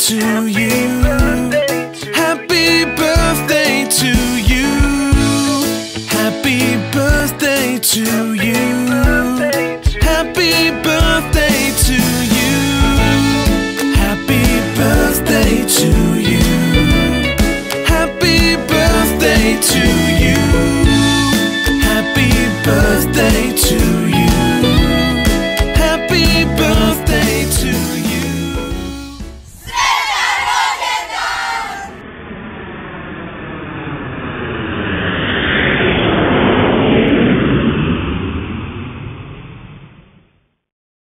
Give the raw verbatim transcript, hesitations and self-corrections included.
to you. Happy birthday to you. Happy birthday to you. Happy birthday to you. Happy birthday to you. Happy birthday to you. Happy birthday to you.